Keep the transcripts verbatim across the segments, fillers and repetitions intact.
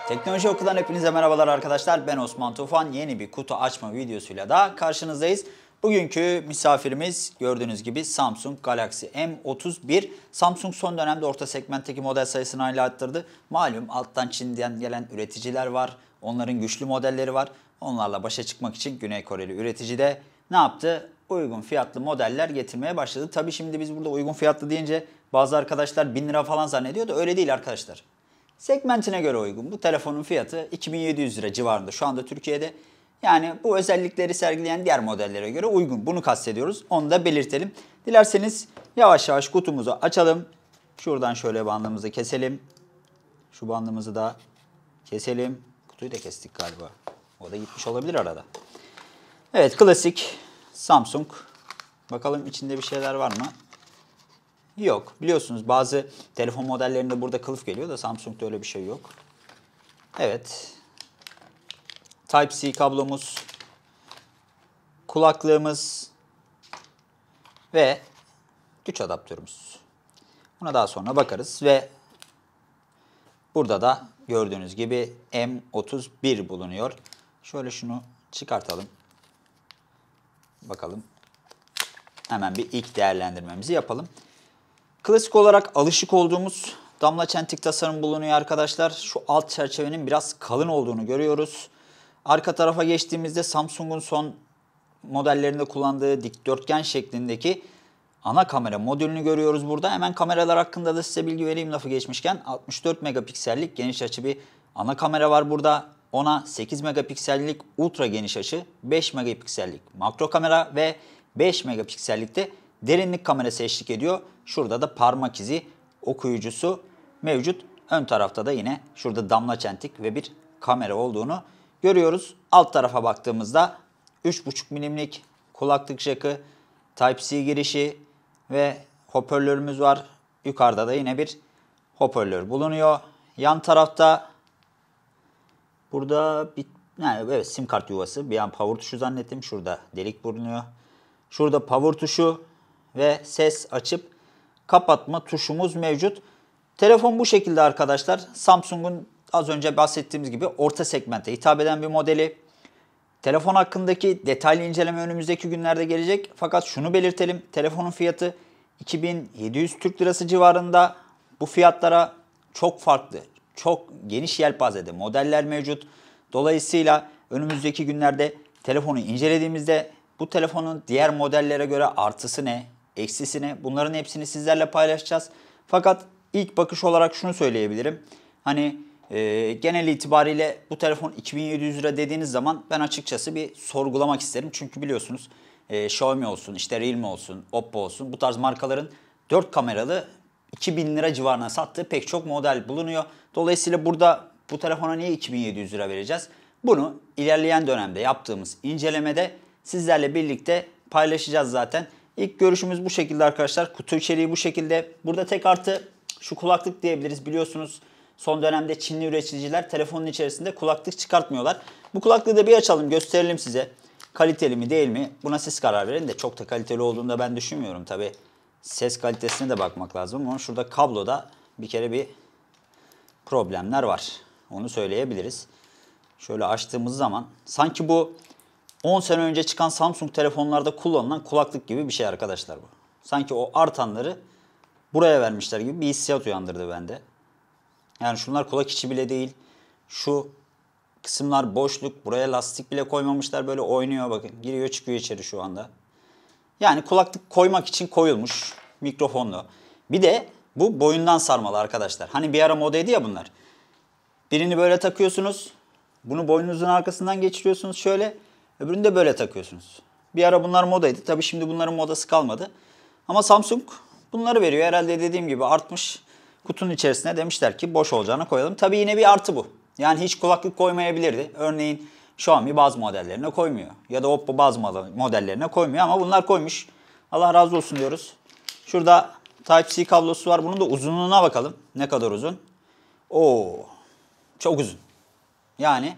Teknoloji Oku'dan hepinize merhabalar arkadaşlar. Ben Osman Tufan. Yeni bir kutu açma videosuyla da karşınızdayız. Bugünkü misafirimiz gördüğünüz gibi Samsung Galaxy M otuz bir. Samsung son dönemde orta segmentteki model sayısını hala arttırdı. Malum alttan Çin'den gelen üreticiler var. Onların güçlü modelleri var. Onlarla başa çıkmak için Güney Koreli üretici de ne yaptı? Uygun fiyatlı modeller getirmeye başladı. Tabii şimdi biz burada uygun fiyatlı deyince bazı arkadaşlar bin lira falan zannediyor da öyle değil arkadaşlar. Segmentine göre uygun. Bu telefonun fiyatı iki bin yedi yüz lira civarında şu anda Türkiye'de. Yani bu özellikleri sergileyen diğer modellere göre uygun. Bunu kastediyoruz. Onu da belirtelim. Dilerseniz yavaş yavaş kutumuzu açalım. Şuradan şöyle bandımızı keselim. Şu bandımızı da keselim. Kutuyu da kestik galiba. O da gitmiş olabilir arada. Evet, klasik Samsung. Bakalım içinde bir şeyler var mı? Yok. Biliyorsunuz bazı telefon modellerinde burada kılıf geliyor da Samsung'da öyle bir şey yok. Evet. Type-C kablomuz, kulaklığımız ve güç adaptörümüz. Buna daha sonra bakarız ve burada da gördüğünüz gibi M otuz bir bulunuyor. Şöyle şunu çıkartalım. Bakalım. Hemen bir ilk değerlendirmemizi yapalım. Klasik olarak alışık olduğumuz damla çentik tasarım bulunuyor arkadaşlar. Şu alt çerçevenin biraz kalın olduğunu görüyoruz. Arka tarafa geçtiğimizde Samsung'un son modellerinde kullandığı dikdörtgen şeklindeki ana kamera modülünü görüyoruz burada. Hemen kameralar hakkında da size bilgi vereyim lafı geçmişken. altmış dört megapiksellik geniş açı bir ana kamera var burada. Ona sekiz megapiksellik ultra geniş açı, beş megapiksellik makro kamera ve beş megapiksellikte derinlik kamerası eşlik ediyor. Şurada da parmak izi okuyucusu mevcut. Ön tarafta da yine şurada damla çentik ve bir kamera olduğunu görüyoruz. Alt tarafa baktığımızda üç buçuk milimlik kulaklık jackı, Type-C girişi ve hoparlörümüz var. Yukarıda da yine bir hoparlör bulunuyor. Yan tarafta burada bir yani evet, sim kart yuvası. Bir an power tuşu zannettim. Şurada delik bulunuyor. Şurada power tuşu ve ses açıp kapatma tuşumuz mevcut. Telefon bu şekilde arkadaşlar. Samsung'un az önce bahsettiğimiz gibi orta segmente hitap eden bir modeli. Telefon hakkındaki detaylı inceleme önümüzdeki günlerde gelecek. Fakat şunu belirtelim. Telefonun fiyatı iki bin yedi yüz Türk Lirası civarında. Bu fiyatlara çok farklı, çok geniş yelpazede modeller mevcut. Dolayısıyla önümüzdeki günlerde telefonu incelediğimizde bu telefonun diğer modellere göre artısı ne, eksisi ne, bunların hepsini sizlerle paylaşacağız. Fakat ilk bakış olarak şunu söyleyebilirim. Hani e, genel itibariyle bu telefon iki bin yedi yüz lira dediğiniz zaman ben açıkçası bir sorgulamak isterim. Çünkü biliyorsunuz e, Xiaomi olsun, işte Realme olsun, Oppo olsun bu tarz markaların dört kameralı iki bin lira civarına sattığı pek çok model bulunuyor. Dolayısıyla burada bu telefona niye iki bin yedi yüz lira vereceğiz? Bunu ilerleyen dönemde yaptığımız incelemede sizlerle birlikte paylaşacağız zaten. İlk görüşümüz bu şekilde arkadaşlar. Kutu içeriği bu şekilde. Burada tek artı şu kulaklık diyebiliriz. Biliyorsunuz son dönemde Çinli üreticiler telefonun içerisinde kulaklık çıkartmıyorlar. Bu kulaklığı da bir açalım, gösterelim size. Kaliteli mi değil mi? Buna siz karar verin de çok da kaliteli olduğunu da ben düşünmüyorum tabi. Ses kalitesine de bakmak lazım ama şurada kabloda bir kere bir problemler var. Onu söyleyebiliriz. Şöyle açtığımız zaman sanki bu on sene önce çıkan Samsung telefonlarda kullanılan kulaklık gibi bir şey arkadaşlar bu. Sanki o artanları buraya vermişler gibi bir hissiyat uyandırdı bende. Yani şunlar kulak içi bile değil. Şu kısımlar boşluk. Buraya lastik bile koymamışlar. Böyle oynuyor bakın. Giriyor çıkıyor içeri şu anda. Yani kulaklık koymak için koyulmuş. Mikrofonlu. Bir de bu boyundan sarmalı arkadaşlar. Hani bir ara modaydı ya bunlar. Birini böyle takıyorsunuz. Bunu boynunuzun arkasından geçiriyorsunuz şöyle. Öbürünü de böyle takıyorsunuz. Bir ara bunlar modaydı. Tabii şimdi bunların modası kalmadı. Ama Samsung bunları veriyor. Herhalde dediğim gibi artmış. Kutunun içerisine demişler ki boş olacağına koyalım. Tabii yine bir artı bu. Yani hiç kulaklık koymayabilirdi. Örneğin Xiaomi bazı modellerine koymuyor. Ya da Oppo bazı modellerine koymuyor ama bunlar koymuş. Allah razı olsun diyoruz. Şurada Type-C kablosu var. Bunun da uzunluğuna bakalım. Ne kadar uzun? Oo, çok uzun. Yani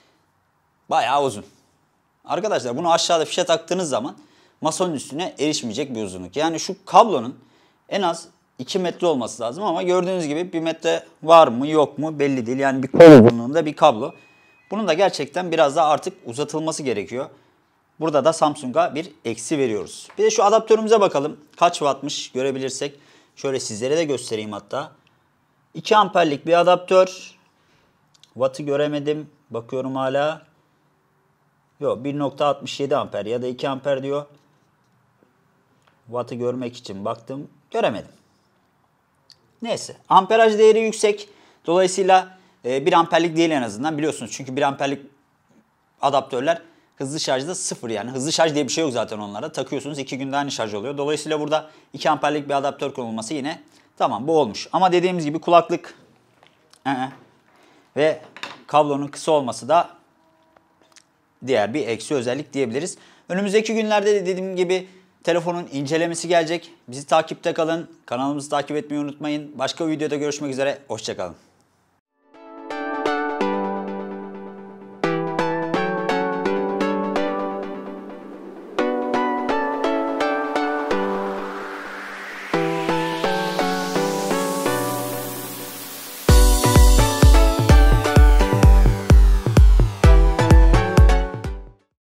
bayağı uzun. Arkadaşlar bunu aşağıda fişe taktığınız zaman masanın üstüne erişmeyecek bir uzunluk. Yani şu kablonun en az iki metre olması lazım ama gördüğünüz gibi bir metre var mı yok mu belli değil. Yani bir kol uzunluğunda bir kablo. Bunun da gerçekten biraz daha artık uzatılması gerekiyor. Burada da Samsung'a bir eksi veriyoruz. Bir de şu adaptörümüze bakalım. Kaç wattmış görebilirsek. Şöyle sizlere de göstereyim hatta. iki amperlik bir adaptör. Watt'ı göremedim. Bakıyorum hala. Yok, bir nokta altmış yedi amper ya da iki amper diyor. Watt'ı görmek için baktım. Göremedim. Neyse. Amperaj değeri yüksek. Dolayısıyla bir amperlik değil en azından, biliyorsunuz. Çünkü bir amperlik adaptörler hızlı şarjda sıfır yani. Hızlı şarj diye bir şey yok zaten onlara. Takıyorsunuz iki günde aynı şarj oluyor. Dolayısıyla burada iki amperlik bir adaptör konulması yine tamam, bu olmuş. Ama dediğimiz gibi kulaklık ı-ı. ve kablonun kısa olması da diğer bir eksi özellik diyebiliriz. Önümüzdeki günlerde de dediğim gibi telefonun incelemesi gelecek. Bizi takipte kalın. Kanalımızı takip etmeyi unutmayın. Başka videoda görüşmek üzere. Hoşça kalın.